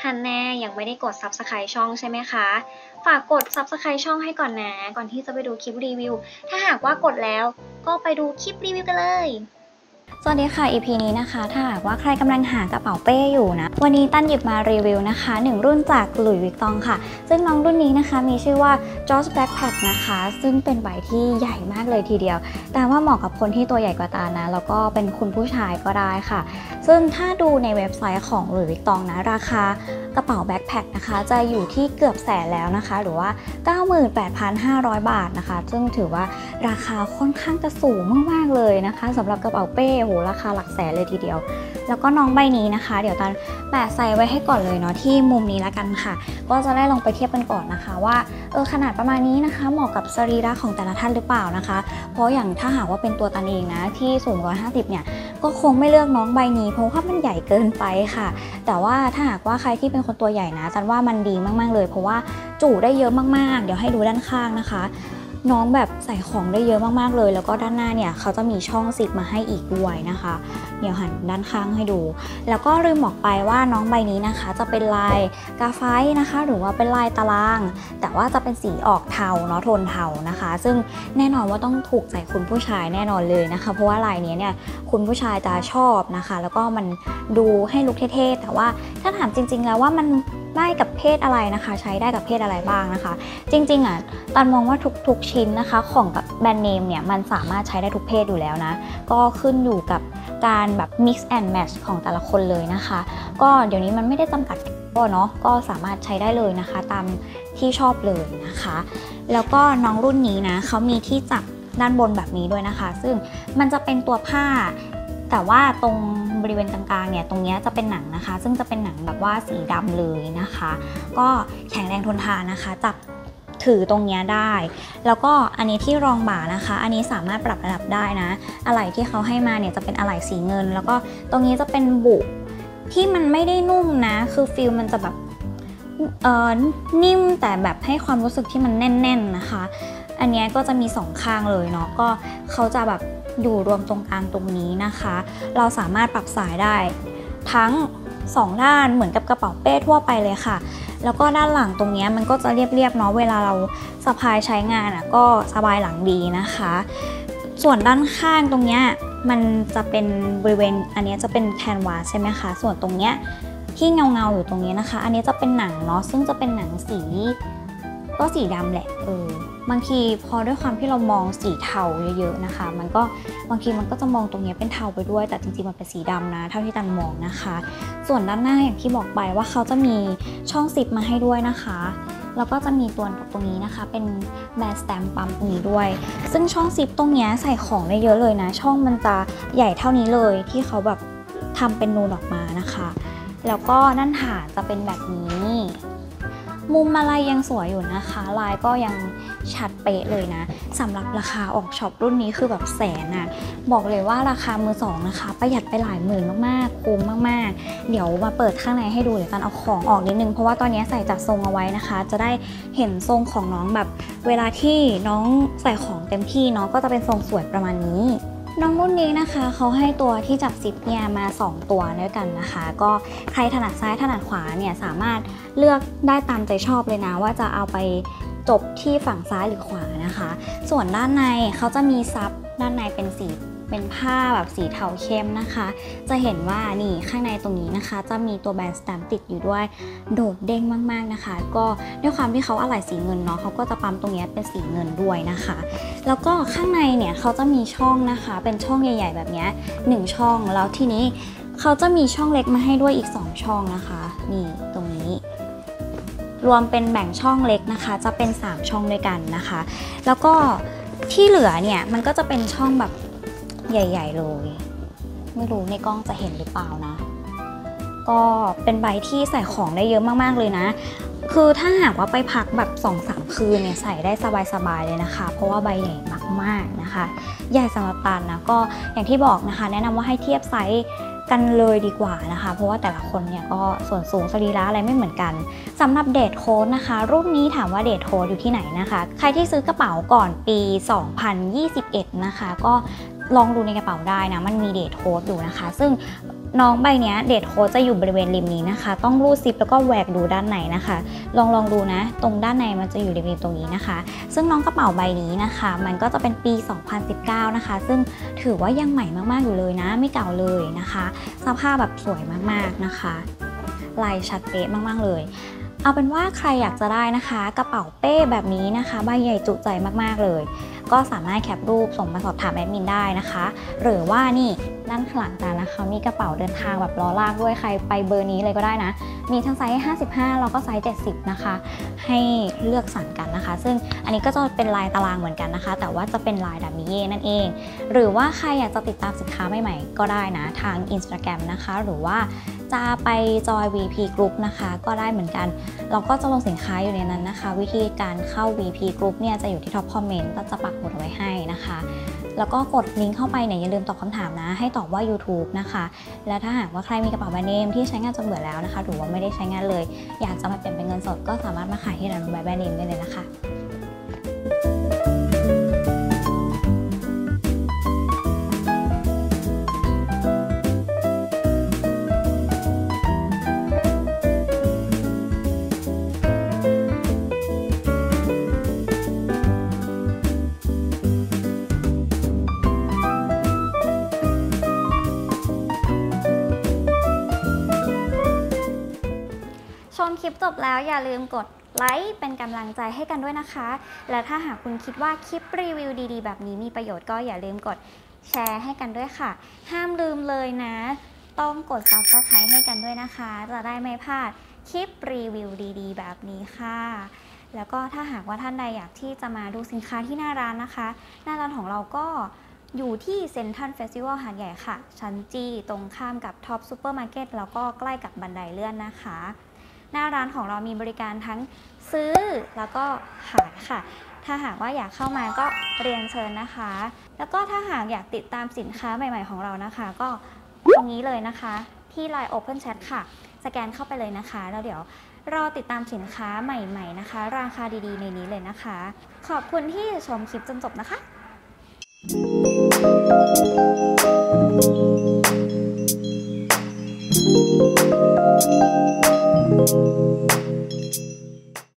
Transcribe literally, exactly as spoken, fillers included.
ฮันแน่ยังไม่ได้กด ซับสไครบ์ ช่องใช่ไหมคะฝากกด ซับสไครบ์ ช่องให้ก่อนนะก่อนที่จะไปดูคลิปรีวิวถ้าหากว่ากดแล้วก็ไปดูคลิปรีวิวกันเลยสวัสดีค่ะ อี พี นี้นะคะถ้าหากว่าใครกำลังหากระเป๋าเป้อยู่นะวันนี้ตั้นหยิบมารีวิวนะคะหนึ่งรุ่นจากหลุยส์วิกตองค่ะซึ่งน้องรุ่นนี้นะคะมีชื่อว่า George Backpack นะคะซึ่งเป็นใบที่ใหญ่มากเลยทีเดียวแต่ว่าเหมาะกับคนที่ตัวใหญ่กว่าตานะแล้วก็เป็นคุณผู้ชายก็ได้ค่ะซึ่งถ้าดูในเว็บไซต์ของหลุยส์วิกตองนะราคากระเป๋าแบ็คแพคนะคะจะอยู่ที่เกือบแสนแล้วนะคะหรือว่า เก้าหมื่นแปดพันห้าร้อย บาทนะคะซึ่งถือว่าราคาค่อนข้างจะสูงมากๆเลยนะคะสำหรับกระเป๋าเป้โหราคาหลักแสนเลยทีเดียวแล้วก็น้องใบนี้นะคะเดี๋ยวตันแปะไซส์ไว้ให้ก่อนเลยเนาะที่มุมนี้ละกันค่ะก็จะได้ลองไปเทียบกันก่อนนะคะว่าเออขนาดประมาณนี้นะคะเหมาะกับสรีระของแต่ละท่านหรือเปล่านะคะเพราะอย่างถ้าหากว่าเป็นตัวตันเองนะที่สูงหนึ่งร้อยห้าสิบเนี่ยก็คงไม่เลือกน้องใบนี้เพราะว่ามันใหญ่เกินไปค่ะแต่ว่าถ้าหากว่าใครที่เป็นคนตัวใหญ่นะตันว่ามันดีมากๆเลยเพราะว่าจุได้เยอะมากๆเดี๋ยวให้ดูด้านข้างนะคะน้องแบบใส่ของได้เยอะมากๆเลยแล้วก็ด้านหน้าเนี่ยเขาจะมีช่องซิปมาให้อีกด้วยนะคะเดี๋ยวหันด้านข้างให้ดูแล้วก็ลืมบอกไปว่าน้องใบนี้นะคะจะเป็นลายกาไฟนะคะหรือว่าเป็นลายตารางแต่ว่าจะเป็นสีออกเทาเนาะโทนเทานะคะซึ่งแน่นอนว่าต้องถูกใจคุณผู้ชายแน่นอนเลยนะคะเพราะว่าลายนี้เนี่ยคุณผู้ชายจะชอบนะคะแล้วก็มันดูให้ลุคเท่ๆแต่ว่าถ้าถามจริงๆแล้วว่ามันได้กับเพศอะไรนะคะใช้ได้กับเพศอะไรบ้างนะคะจริงๆอ่ะตันมองว่าทุกๆชิ้นนะคะของแบรนด์เนมเนี่ยมันสามารถใช้ได้ทุกเพศอยู่แล้วนะก็ขึ้นอยู่กับการแบบ mix and match ของแต่ละคนเลยนะคะก็เดี๋ยวนี้มันไม่ได้จำกัดก็เนาะก็สามารถใช้ได้เลยนะคะตามที่ชอบเลยนะคะแล้วก็น้องรุ่นนี้นะเขามีที่จับด้านบนแบบนี้ด้วยนะคะซึ่งมันจะเป็นตัวผ้าแต่ว่าตรงบริเวณกลางๆเนี่ยตรงนี้จะเป็นหนังนะคะซึ่งจะเป็นหนังแบบว่าสีดำเลยนะคะก็แข็งแรงทนทานนะคะจับถือตรงนี้ได้แล้วก็อันนี้ที่รองบ่านะคะอันนี้สามารถปรับระดับได้นะอะไหล่ที่เขาให้มาเนี่ยจะเป็นอะไหล่สีเงินแล้วก็ตรงนี้จะเป็นบุที่มันไม่ได้นุ่มนะคือฟิลมันจะแบบเอ่อนิ่มแต่แบบให้ความรู้สึกที่มันแน่นๆนะคะอันนี้ก็จะมีสองข้างเลยเนาะก็เขาจะแบบอยู่รวมตรงกลางตรงนี้นะคะเราสามารถปรับสายได้ทั้งสองด้านเหมือนกับกระเป๋าเป้ทั่วไปเลยค่ะแล้วก็ด้านหลังตรงนี้มันก็จะเรียบๆเนาะเวลาเราสะพายใช้งานอ่ะก็สบายหลังดีนะคะส่วนด้านข้างตรงนี้มันจะเป็นบริเวณอันนี้จะเป็นแคนวาสใช่ไหมคะส่วนตรงเนี้ยที่เงาๆอยู่ตรงนี้นะคะอันนี้จะเป็นหนังเนาะซึ่งจะเป็นหนังสีก็สีดำแหละเออบางทีพอด้วยความที่เรามองสีเทาเยอะๆนะคะมันก็บางทีมันก็จะมองตรงนี้เป็นเทาไปด้วยแต่จริงๆมันเป็นสีดำนะเท่าที่ตันมองนะคะส่วนด้านหน้าอย่างที่บอกไปว่าเขาจะมีช่องซิปมาให้ด้วยนะคะแล้วก็จะมีตัวตรงนี้นะคะเป็นแบนสแตมป์ปั๊มตรงนี้ด้วยซึ่งช่องซิปตรงนี้ใส่ของได้เยอะเลยนะช่องมันจะใหญ่เท่านี้เลยที่เขาแบบทำเป็นนูนออกมานะคะแล้วก็ด้านฐานจะเป็นแบบนี้มุมอะไรยังสวยอยู่นะคะลายก็ยังชัดเป๊ะเลยนะสำหรับราคาออกช็อปรุ่นนี้คือแบบแสนอ่ะบอกเลยว่าราคามือสองนะคะประหยัดไปหลายหมื่นมากๆคุ้มมากๆเดี๋ยวมาเปิดข้างในให้ดูเดี๋ยวกันเอาของออกนิดนึงเพราะว่าตอนนี้ใส่จัดทรงเอาไว้นะคะจะได้เห็นทรงของน้องแบบเวลาที่น้องใส่ของเต็มที่เนาะก็จะเป็นทรงสวยประมาณนี้น้องรุ่นนี้นะคะเขาให้ตัวที่จับซิปเนี่ยมาสองตัวด้วยกันนะคะก็ใครถนัดซ้ายถนัดขวาเนี่ยสามารถเลือกได้ตามใจชอบเลยนะว่าจะเอาไปจบที่ฝั่งซ้ายหรือขวานะคะส่วนด้านในเขาจะมีซับด้านในเป็นสีเป็นผ้าแบบสีเทาเข้มนะคะจะเห็นว่านี่ข้างในตรงนี้นะคะจะมีตัวแบนสแตมป์ติดอยู่ด้วยโดดเด้งมากๆนะคะก็ด้วยความที่เขาอะไหล่สีเงินเนาะเขาก็จะปั๊มตรงนี้เป็นสีเงินด้วยนะคะแล้วก็ข้างในเนี่ยเขาจะมีช่องนะคะเป็นช่องใหญ่ๆแบบนี้หนึ่งช่องแล้วทีนี้เขาจะมีช่องเล็กมาให้ด้วยอีกสองช่องนะคะนี่ตรงนี้รวมเป็นแบ่งช่องเล็กนะคะจะเป็นสามช่องด้วยกันนะคะแล้วก็ที่เหลือเนี่ยมันก็จะเป็นช่องแบบใหญ่ๆเลยไม่รู้ในกล้องจะเห็นหรือเปล่านะก็เป็นใบที่ใส่ของได้เยอะมากๆเลยนะคือถ้าหากว่าไปพักแบบ สองถึงสาม คืนเนี่ยใส่ได้สบายๆเลยนะคะเพราะว่าใบใหญ่มากๆนะคะใหญ่สำหรับตันนะก็อย่างที่บอกนะคะแนะนำว่าให้เทียบไซส์กันเลยดีกว่านะคะเพราะว่าแต่ละคนเนี่ยก็ส่วนสูงสรีระอะไรไม่เหมือนกันสำหรับเดทโค้ดนะคะรุ่นนี้ถามว่าเดทโค้ดอยู่ที่ไหนนะคะใครที่ซื้อกระเป๋าก่อนปีสองพันยี่สิบเอ็ดนะคะก็ลองดูในกระเป๋าได้นะมันมีเดทโค้ดอยู่นะคะซึ่งน้องใบนี้เดทโค้ดจะอยู่บริเวณริมนี้นะคะต้องรูดซิปแล้วก็แหวกดูด้านในนะคะลองลองดูนะตรงด้านในมันจะอยู่ริมๆตรงนี้นะคะซึ่งน้องกระเป๋าใบนี้นะคะมันก็จะเป็นปีสองพันสิบเก้านะคะซึ่งถือว่ายังใหม่มากๆอยู่เลยนะไม่เก่าเลยนะคะสภาพแบบสวยมากๆนะคะลายชัดเป๊ะมากๆเลยเอาเป็นว่าใครอยากจะได้นะคะกระเป๋าเป้แบบนี้นะคะใบใหญ่จุใจมากๆเลยก็สามารถแคปรูปส่งมาสอบถามแอดมินได้นะคะหรือว่านี่ด้านข้างหลังกันนะคะมีกระเป๋าเดินทางแบบล้อลากด้วยใครไปเบอร์นี้เลยก็ได้นะมีทั้งไซส์ห้าสิบห้าแล้วก็ไซส์เจ็ดสิบนะคะให้เลือกสรรกันนะคะซึ่งอันนี้ก็จะเป็นลายตารางเหมือนกันนะคะแต่ว่าจะเป็นลายดัมมิเย่นั่นเองหรือว่าใครอยากจะติดตามสินค้าใหม่ๆก็ได้นะทาง Instagram นะคะหรือว่าจะไปจอย วี พี Group นะคะก็ได้เหมือนกันเราก็จะลงสินค้าอยู่ในนั้นนะคะวิธีการเข้า วี พี Group เนี่ยจะอยู่ที่ท็อปคอมเมนต์ก็จะปักหมุดเอาไว้ให้นะคะแล้วก็กดลิงก์เข้าไปเนี่ยอย่าลืมตอบคำถามนะให้ตอบว่า YouTube นะคะและถ้าหากว่าใครมีกระเป๋าแบรนด์เนมที่ใช้งานจนเบื่อแล้วนะคะหรือว่าไม่ได้ใช้งานเลยอยากจะมาเปลี่ยนเป็นเงินสดก็สามารถมาขายที่ร้านแบรนด์เนมได้เลยนะคะชมคลิปจบแล้วอย่าลืมกดไลค์เป็นกำลังใจให้กันด้วยนะคะและถ้าหากคุณคิดว่าคลิปรีวิวดีๆแบบนี้มีประโยชน์ก็อย่าลืมกดแชร์ให้กันด้วยค่ะห้ามลืมเลยนะต้องกด ซับสไครบ์ ให้กันด้วยนะคะจะได้ไม่พลาดคลิปรีวิวดีๆแบบนี้ค่ะแล้วก็ถ้าหากว่าท่านใดอยากที่จะมาดูสินค้าที่หน้าร้านนะคะหน้าร้านของเราก็อยู่ที่เซ็นทรัลเฟสติวัลหาดใหญ่ค่ะชั้นจีตรงข้ามกับท็อปซูเปอร์มาร์เก็ตแล้วก็ใกล้กับบันไดเลื่อนนะคะหน้าร้านของเรามีบริการทั้งซื้อแล้วก็ขายค่ะถ้าหากว่าอยากเข้ามาก็เรียนเชิญนะคะแล้วก็ถ้าหากอยากติดตามสินค้าใหม่ๆของเรานะคะก็ตรงนี้เลยนะคะที่ ไลน์ Open Chat ค่ะสแกนเข้าไปเลยนะคะแล้วเดี๋ยวรอติดตามสินค้าใหม่ๆนะคะราคาดีๆในนี้เลยนะคะขอบคุณที่ชมคลิปจนจบนะคะ